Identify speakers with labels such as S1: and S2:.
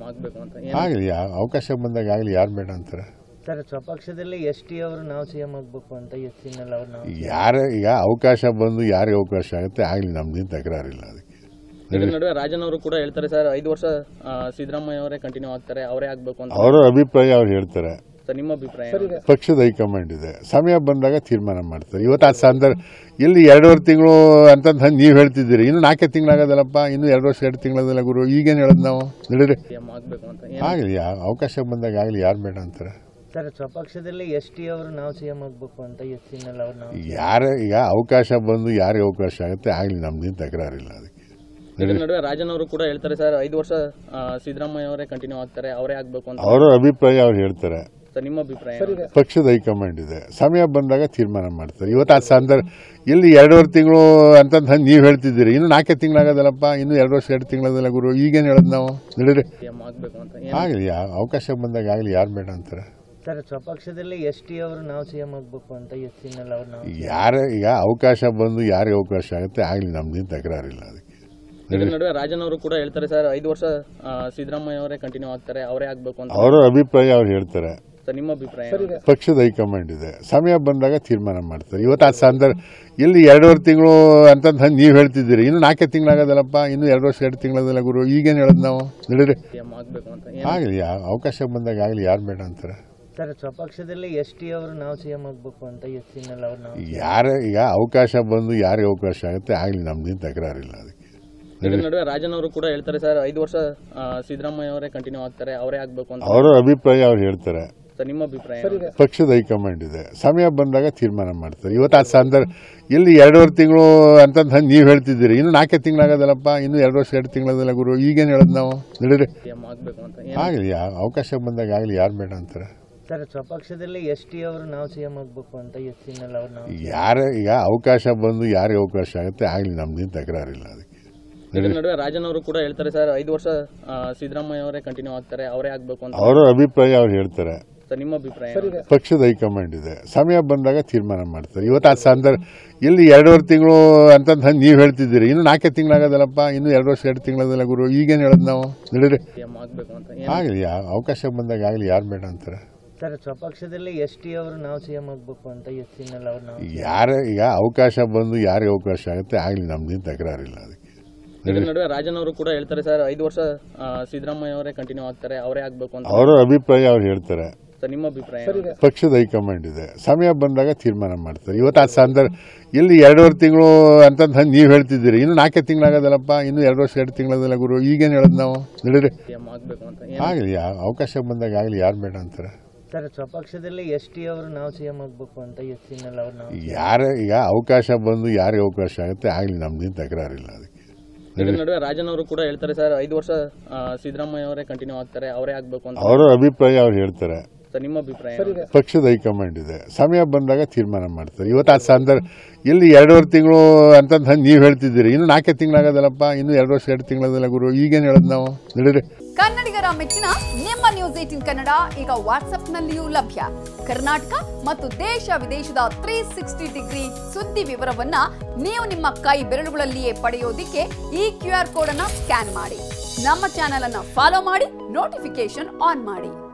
S1: ಆಗಬೇಕು ಅಂತ
S2: ಆಗಲಿ, ಅವಕಾಶ ಬಂದಾಗ ಆಗಲಿ, ಯಾರು ಬೇಡ ಅಂತಾರೆ
S1: ಸರ್? ಸ್ವಪಕ್ಷದಲ್ಲಿ ಎಸ್ಟಿ ಅವರು ನಾವು ಸಿಎಂ ಆಗಬೇಕು ಅಂತ ಎಸ್ಸಿನಲ್ಲಿ ಅವರು
S2: ಯಾರು ಈಗ ಅವಕಾಶ ಬಂದು ಯಾರಿಗೆ ಅವಕಾಶ ಆಗುತ್ತೆ ಆಗಲಿ, ನಮ್ದೇನು ತಕರಾರಿಲ್ಲ ಅದಕ್ಕೆ.
S1: ಇದರ ನಡುವೆ ರಾಜನ್ ಅವರು ಕೂಡ ಹೇಳ್ತಾರೆ ಸರ್, 5 ವರ್ಷ ಸಿದ್ದರಾಮಯ್ಯ ಅವರೇ ಕಂಟಿನ್ಯೂ ಆಗ್ತಾರೆ, ಅವರೇ ಆಗಬೇಕು ಅಂತ
S2: ಅವರ ಅಭಿಪ್ರಾಯ ಅವ್ರು ಹೇಳ್ತಾರೆ.
S1: ನಿಮ್ಮ ಅಭಿಪ್ರಾಯ?
S2: ಪಕ್ಷದ ಹೈಕಮಾಂಡ್ ಇದೆ, ಸಮಯ ಬಂದಾಗ ತೀರ್ಮಾನ ಮಾಡ್ತಾರೆ. ಇವತ್ತು ಆ ಸಂದರ್ಭ ಇಲ್ಲಿ 2.5 ತಿಂಗಳು ಅಂತ ನೀವು ಹೇಳ್ತಿದ್ದೀರಿ, ಇನ್ನು 4 ತಿಂಗಳಾಗೋದಲ್ಲಪ್ಪ, ಇನ್ನು 2 ವರ್ಷ 2 ತಿಂಗಳದಲ್ಲ ಗುರು, ಈಗೇನು ಹೇಳೋದು ನಾವು? ನಡೀರಿ,
S1: ಆಗಬೇಕು ಅಂತ
S2: ಆಗಲಿ, ಅವಕಾಶ ಬಂದಾಗ ಆಗಲಿ, ಯಾರು ಬೇಡ ಅಂತಾರೆ
S1: ಸರ್? ಸ್ವಪಕ್ಷದಲ್ಲಿ ಎಸ್ಟಿ ಅವರು ನಾವು ಸಿಎಂ ಆಗಬೇಕು ಅಂತ ಎಸ್ಸಿನಲ್ಲಿ ಅವರು
S2: ಯಾರು ಈಗ ಅವಕಾಶ ಬಂದು ಯಾರಿಗೆ ಅವಕಾಶ ಆಗುತ್ತೆ ಆಗಲಿ, ನಮ್ದೇನು ತಕರಾರಿಲ್ಲ ಅದಕ್ಕೆ.
S1: ಇದರ ನಡುವೆ ರಾಜನ್ ಅವರು ಕೂಡ ಹೇಳ್ತಾರೆ ಸರ್, 5 ವರ್ಷ ಸಿದ್ದರಾಮಯ್ಯ ಅವರೇ ಕಂಟಿನ್ಯೂ ಆಗ್ತಾರೆ, ಅವರೇ ಆಗಬೇಕು ಅಂತ
S2: ಅವರ ಅಭಿಪ್ರಾಯ ಅವ್ರು ಹೇಳ್ತಾರೆ.
S1: ನಿಮ್ಮ ಅಭಿಪ್ರಾಯ?
S2: ಪಕ್ಷದ ಹೈಕಮಾಂಡ್ ಇದೆ, ಸಮಯ ಬಂದಾಗ ತೀರ್ಮಾನ ಮಾಡ್ತಾರೆ. ಇವತ್ತು ಆ ಸಂದರ್ಭ ಇಲ್ಲಿ 2.5 ತಿಂಗಳು ಅಂತ ನೀವು ಹೇಳ್ತಿದ್ದೀರಿ, ಇನ್ನು 4 ತಿಂಗಳಾಗೋದಲ್ಲಪ್ಪ, ಇನ್ನು 2 ವರ್ಷ 2 ತಿಂಗಳದಲ್ಲ ಗುರು, ಈಗೇನು ಹೇಳೋದು ನಾವು? ನಡೀರಿ,
S1: ಆಗಬೇಕು ಅಂತ
S2: ಆಗಲಿ, ಅವಕಾಶ ಬಂದಾಗ ಆಗಲಿ, ಯಾರು ಬೇಡ ಅಂತಾರೆ
S1: ಸರ್? ಸ್ವಪಕ್ಷದಲ್ಲಿ ಎಸ್ಟಿ ಅವರು ನಾವು ಸಿಎಂ ಆಗಬೇಕು ಅಂತ ಎಸ್ಸಿನಲ್ಲಿ ಅವರು
S2: ಯಾರು ಈಗ ಅವಕಾಶ ಬಂದು ಯಾರಿಗೆ ಅವಕಾಶ ಆಗುತ್ತೆ ಆಗಲಿ, ನಮ್ದೇನು ತಕರಾರಿಲ್ಲ ಅದಕ್ಕೆ.
S1: ಇದರ ನಡುವೆ ರಾಜನ್ ಅವರು ಕೂಡ ಹೇಳ್ತಾರೆ ಸರ್, 5 ವರ್ಷ ಸಿದ್ದರಾಮಯ್ಯ ಅವರೇ ಕಂಟಿನ್ಯೂ ಆಗ್ತಾರೆ, ಅವರೇ ಆಗಬೇಕು ಅಂತ
S2: ಅವರ ಅಭಿಪ್ರಾಯ ಅವ್ರು ಹೇಳ್ತಾರೆ.
S1: ನಿಮ್ಮ ಅಭಿಪ್ರಾಯ?
S2: ಪಕ್ಷದ ಹೈಕಮಾಂಡ್ ಇದೆ, ಸಮಯ ಬಂದಾಗ ತೀರ್ಮಾನ ಮಾಡ್ತಾರೆ. ಇವತ್ತು ಆ ಸಂದರ್ಭ ಇಲ್ಲಿ 2.5 ತಿಂಗಳು ಅಂತ ನೀವು ಹೇಳ್ತಿದ್ದೀರಿ, ಇನ್ನು 4 ತಿಂಗಳಾಗೋದಲ್ಲಪ್ಪ, ಇನ್ನು 2 ವರ್ಷ 2 ತಿಂಗಳದಲ್ಲ ಗುರು, ಈಗೇನು ಹೇಳೋದು ನಾವು? ನಡೀರಿ,
S1: ಆಗಬೇಕು ಅಂತ
S2: ಆಗಲಿ, ಅವಕಾಶ ಬಂದಾಗ ಆಗಲಿ, ಯಾರು ಬೇಡ ಅಂತಾರೆ
S1: ಸರ್? ಸ್ವಪಕ್ಷದಲ್ಲಿ ಎಸ್ಟಿ ಅವರು ನಾವು ಸಿಎಂ ಆಗಬೇಕು ಅಂತ ಎಸ್ಸಿನಲ್ಲಿ ಅವರು
S2: ಯಾರು ಈಗ ಅವಕಾಶ ಬಂದು ಯಾರಿಗೆ ಅವಕಾಶ ಆಗುತ್ತೆ ಆಗಲಿ, ನಮ್ದೇನು ತಕರಾರಿಲ್ಲ ಅದಕ್ಕೆ.
S1: ಇದರ ನಡುವೆ ರಾಜನ್ ಅವರು ಕೂಡ ಹೇಳ್ತಾರೆ ಸರ್, 5 ವರ್ಷ ಸಿದ್ದರಾಮಯ್ಯ ಅವರೇ ಕಂಟಿನ್ಯೂ ಆಗ್ತಾರೆ, ಅವರೇ ಆಗಬೇಕು ಅಂತ
S2: ಅವರ ಅಭಿಪ್ರಾಯ ಅವ್ರು ಹೇಳ್ತಾರೆ.
S1: ನಿಮ್ಮ ಅಭಿಪ್ರಾಯ?
S2: ಪಕ್ಷದ ಹೈಕಮಾಂಡ್ ಇದೆ, ಸಮಯ ಬಂದಾಗ ತೀರ್ಮಾನ ಮಾಡ್ತಾರೆ. ಇವತ್ತು ಆ ಸಂದರ್ಭ ಇಲ್ಲಿ 2.5 ತಿಂಗಳು ಅಂತ ನೀವು ಹೇಳ್ತಿದ್ದೀರಿ, ಇನ್ನು 4 ತಿಂಗಳಾಗೋದಲ್ಲಪ್ಪ, ಇನ್ನು 2 ವರ್ಷ 2 ತಿಂಗಳದಲ್ಲ ಗುರು, ಈಗೇನು ಹೇಳೋದು ನಾವು? ನಡೀರಿ,
S1: ಆಗಬೇಕು ಅಂತ
S2: ಆಗಲಿ, ಅವಕಾಶ ಬಂದಾಗ ಆಗಲಿ, ಯಾರು ಬೇಡ ಅಂತಾರೆ
S1: ಸರ್? ಸ್ವಪಕ್ಷದಲ್ಲಿ ಎಸ್ಟಿ ಅವರು ನಾವು ಸಿಎಂ ಆಗಬೇಕು ಅಂತ ಎಸ್ಸಿನಲ್ಲಿ ಅವರು
S2: ಯಾರು ಈಗ ಅವಕಾಶ ಬಂದು ಯಾರಿಗೆ ಅವಕಾಶ ಆಗುತ್ತೆ ಆಗಲಿ, ನಮ್ದೇನು ತಕರಾರಿಲ್ಲ ಅದಕ್ಕೆ.
S1: ಇದರ ನಡುವೆ ರಾಜನ್ ಅವರು ಕೂಡ ಹೇಳ್ತಾರೆ ಸರ್, 5 ವರ್ಷ ಸಿದ್ದರಾಮಯ್ಯ ಅವರೇ ಕಂಟಿನ್ಯೂ ಆಗ್ತಾರೆ, ಅವರೇ ಆಗಬೇಕು ಅಂತ
S2: ಅವರ ಅಭಿಪ್ರಾಯ ಅವ್ರು ಹೇಳ್ತಾರೆ.
S1: ನಿಮ್ಮ ಅಭಿಪ್ರಾಯ?
S2: ಪಕ್ಷದ ಹೈಕಮಾಂಡ್ ಇದೆ, ಸಮಯ ಬಂದಾಗ ತೀರ್ಮಾನ ಮಾಡ್ತಾರೆ. ಇವತ್ತು ಆ ಸಂದರ್ಭ ಇಲ್ಲಿ 2.5 ತಿಂಗಳು ಅಂತ ನೀವು ಹೇಳ್ತಿದ್ದೀರಿ, ಇನ್ನು 4 ತಿಂಗಳಾಗೋದಲ್ಲಪ್ಪ, ಇನ್ನು 2 ವರ್ಷ 2 ತಿಂಗಳದಲ್ಲ ಗುರು, ಈಗೇನು ಹೇಳೋದು ನಾವು? ನಡೀರಿ,
S1: ಆಗಬೇಕು ಅಂತ
S2: ಆಗಲಿ, ಅವಕಾಶ ಬಂದಾಗ ಆಗಲಿ, ಯಾರು ಬೇಡ ಅಂತಾರೆ
S1: ಸರ್? ಸ್ವಪಕ್ಷದಲ್ಲಿ ಎಸ್ಟಿ ಅವರು ನಾವು ಸಿಎಂ ಆಗಬೇಕು ಅಂತ ಎಸ್ಸಿನಲ್ಲಿ ಅವರು
S2: ಯಾರು ಈಗ ಅವಕಾಶ ಬಂದು ಯಾರಿಗೆ ಅವಕಾಶ ಆಗುತ್ತೆ ಆಗಲಿ, ನಮ್ದೇನು ತಕರಾರಿಲ್ಲ ಅದಕ್ಕೆ.
S1: ಇದರ ನಡುವೆ ರಾಜನ್ ಅವರು ಕೂಡ ಹೇಳ್ತಾರೆ ಸರ್, 5 ವರ್ಷ ಸಿದ್ದರಾಮಯ್ಯ ಅವರೇ ಕಂಟಿನ್ಯೂ ಆಗ್ತಾರೆ, ಅವರೇ ಆಗಬೇಕು ಅಂತ
S2: ಅವರ ಅಭಿಪ್ರಾಯ ಅವ್ರು ಹೇಳ್ತಾರೆ.
S1: ನಿಮ್ಮ ಅಭಿಪ್ರಾಯ?
S2: ಪಕ್ಷದ ಹೈಕಮಾಂಡ್ ಇದೆ, ಸಮಯ ಬಂದಾಗ ತೀರ್ಮಾನ ಮಾಡ್ತಾರೆ. ಇವತ್ತು ಆ ಸಂದರ್ಭ ಇಲ್ಲಿ 2.5 ತಿಂಗಳು ಅಂತ ನೀವು ಹೇಳ್ತಿದ್ದೀರಿ, ಇನ್ನು 4 ತಿಂಗಳಾಗೋದಲ್ಲಪ್ಪ, ಇನ್ನು 2 ವರ್ಷ 2 ತಿಂಗಳದಲ್ಲ ಗುರು, ಈಗೇನು ಹೇಳೋದು ನಾವು? ನಡೀರಿ,
S1: ಆಗಬೇಕು ಅಂತ
S2: ಆಗಲಿ, ಅವಕಾಶ ಬಂದಾಗ ಆಗಲಿ, ಯಾರು ಬೇಡ ಅಂತಾರೆ
S1: ಸರ್? ಸ್ವಪಕ್ಷದಲ್ಲಿ ಎಸ್ಟಿ ಅವರು ನಾವು ಸಿಎಂ ಆಗಬೇಕು ಅಂತ ಎಸ್ಸಿನಲ್ಲಿ ಅವರು
S2: ಯಾರು ಈಗ ಅವಕಾಶ ಬಂದು ಯಾರಿಗೆ ಅವಕಾಶ ಆಗುತ್ತೆ ಆಗಲಿ, ನಮ್ದೇನು ತಕರಾರಿಲ್ಲ ಅದಕ್ಕೆ.
S1: ಇದರ ನಡುವೆ ರಾಜನ್ ಅವರು ಕೂಡ ಹೇಳ್ತಾರೆ ಸರ್, 5 ವರ್ಷ ಸಿದ್ದರಾಮಯ್ಯ ಅವರೇ ಕಂಟಿನ್ಯೂ ಆಗ್ತಾರೆ, ಅವರೇ ಆಗಬೇಕು ಅಂತ
S2: ಅವರ ಅಭಿಪ್ರಾಯ ಅವ್ರು ಹೇಳ್ತಾರೆ.
S1: ನಿಮ್ಮ ಅಭಿಪ್ರಾಯ?
S2: ಪಕ್ಷದ ಹೈಕಮಾಂಡ್ ಇದೆ, ಸಮಯ ಬಂದಾಗ ತೀರ್ಮಾನ ಮಾಡ್ತಾರೆ. ಇವತ್ತು ಆ ಸಂದರ್ಭ ಇಲ್ಲಿ 2.5 ತಿಂಗಳು ಅಂತ ನೀವು ಹೇಳ್ತಿದ್ದೀರಿ, ಇನ್ನು 4 ತಿಂಗಳಾಗೋದಲ್ಲಪ್ಪ, ಇನ್ನು 2 ವರ್ಷ 2 ತಿಂಗಳದಲ್ಲ ಗುರು, ಈಗೇನು ಹೇಳೋದು ನಾವು? ನಡೀರಿ,
S3: ಕನ್ನಡಿಗರ ಮೆಚ್ಚಿನ ನಿಮ್ಮ ನ್ಯೂಸ್ 18 ಕನ್ನಡ ಈಗ ವಾಟ್ಸ್ಆಪ್ನಲ್ಲಿಯೂ ಲಭ್ಯ. ಕರ್ನಾಟಕ ಮತ್ತು ದೇಶ ವಿದೇಶದ 360 ಡಿಗ್ರಿ ಸುದ್ದಿ ವಿವರವನ್ನ ನೀವು ನಿಮ್ಮ ಕೈ ಬೆರಳುಗಳಲ್ಲಿಯೇ ಪಡೆಯೋದಿಕ್ಕೆ ಈ QR ಕೋಡ್ ಅನ್ನು ಸ್ಕ್ಯಾನ್ ಮಾಡಿ. ನಮ್ಮ ಚಾನೆಲ್ ಅನ್ನು ಫಾಲೋ ಮಾಡಿ, ನೋಟಿಫಿಕೇಶನ್ ಆನ್ ಮಾಡಿ.